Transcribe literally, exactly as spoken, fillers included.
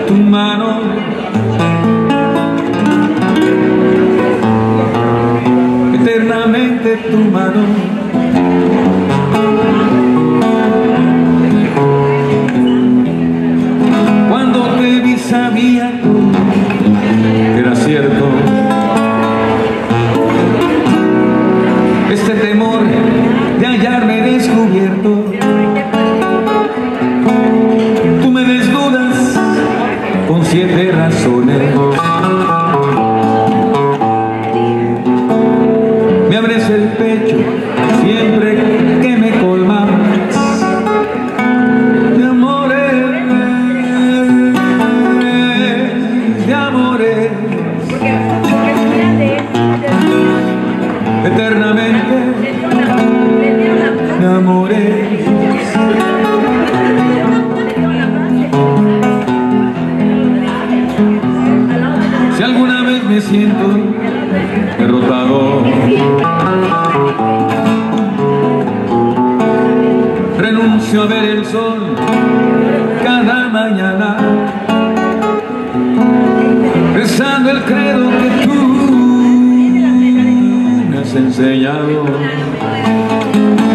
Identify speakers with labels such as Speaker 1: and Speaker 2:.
Speaker 1: tu mano, eternamente tu mano. Cuando te vi sabía que era cierto este temor de hallarme descubierto. Tú me desnudas con siete razones, me abres el pecho siempre que me colmas de amores, de amores, eternamente de amores. Si alguna vez me siento derrotado, renuncio a ver el sol cada mañana, rezando el credo que tú me has enseñado.